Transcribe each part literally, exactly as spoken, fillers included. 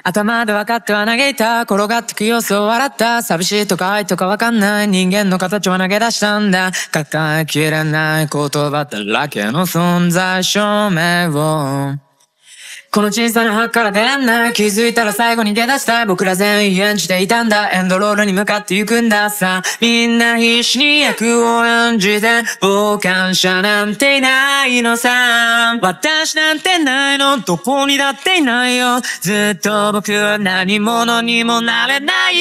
頭で分かっては嘆いた。転がってく様子を笑った。寂しいとか愛とか分かんない人間の形を投げ出したんだ。抱えきれない言葉だらけの存在証明を、この小さな箱から出らんない。気づいたら最後に出だした。僕ら全員演じていたんだ。エンドロールに向かって行くんださ。みんな必死に役を演じて、傍観者なんていないのさ。私なんてないの、どこにだっていないよ。ずっと僕は何者にもなれない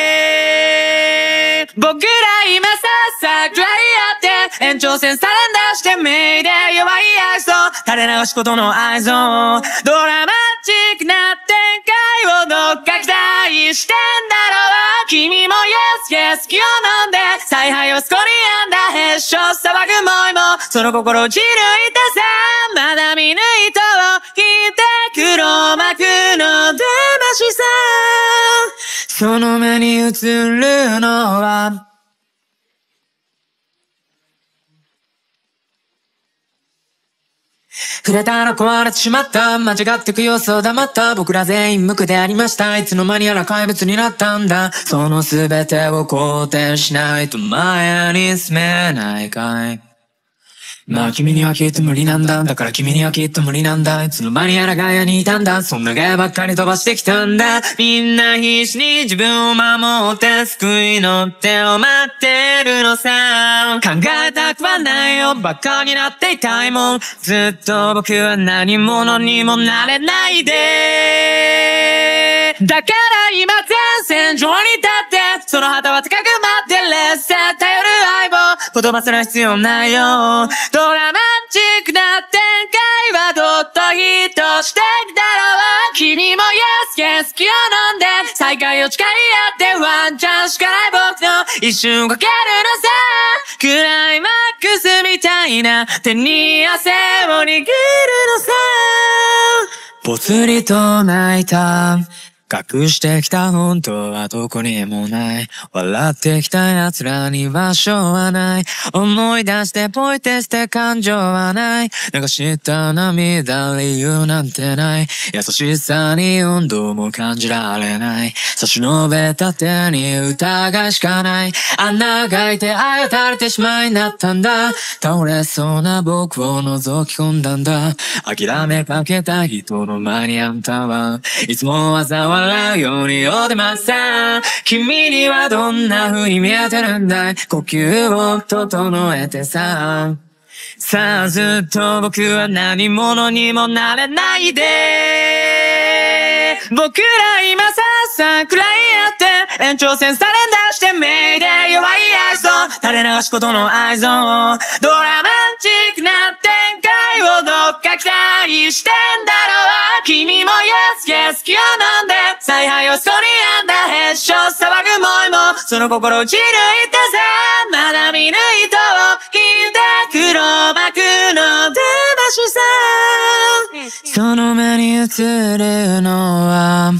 で。僕ら今ささくらいあって、延長線サレンダーしてメイで弱い愛想垂れ流しことの愛憎、ドラマチックな展開をどっか期待してんだろう。君もイエスイエス気を飲んで、采配をスコリアンダーへっしょ騒ぐもいも、その心を散るいたさ。まだ見ぬ糸を引いて黒幕の出ましさ。その目に映るのは触れたら壊れてしまった。間違ってく様子を黙った。僕ら全員無垢でありました。いつの間にやら怪物になったんだ。その全てを肯定しないと前に進めないかい。まあ君にはきっと無理なんだ。だから君にはきっと無理なんだ。いつの間にやらガヤにいたんだ。そんなガヤばっかり飛ばしてきたんだ。みんな必死に自分を守って救いの手を待ってるのさ。考えたくはないよ。バカになっていたいもん。ずっと僕は何者にもなれないで。だから今前線上に立って、その旗は高く待ってレッセ頼る相棒。言葉すら必要ないよ。ドラマチックな展開はどっとヒットしてきたろう。君もイエスイエス気を飲んで、再会を誓い合ってワンチャンしかない僕の一瞬かけるのさ。クライマックスみたいな手に汗を握るのさ。ぽつりと泣いた。隠してきた本当はどこにもない。笑ってきた奴らに場所はない。思い出してポイテして感情はない。流した涙理由なんてない。優しさに温度も感じられない。差し伸べた手に疑いしかない。穴が開いてあやたれてしまいになったんだ。倒れそうな僕を覗き込んだんだ。諦めかけた人の前にあんたはいつもわざわざ笑うようにおでまさ。君にはどんな風に見えてるんだい。呼吸を整えてさ。さあずっと僕は何者にもなれないで。僕ら今ささくらいあって延長線サレンダーしてメイで弱い愛想垂れ流しことの愛憎、ドラマチックな展開をどっか期待してんだろう。君もイエスイエス気を飲んで、采配をスコリアンダーへっしょ騒ぐもいも、その心を散るいたさ。まだ見ぬ糸を引いて黒幕の出ましさ。その目に映るのは